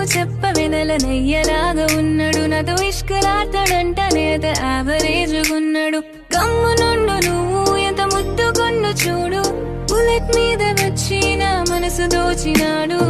చెప్పవెనల నయ్యలాగా ఉన్నాడు నాతో ఇష్కలాడతాడంట నేత యావరేజ్గున్నాడు కమ్ము నుండు నువ్వు ఎంత ముద్దుకొన్ను చూడు బుల్లెట్ మీద వచ్చి నా మనసు దోచినాడు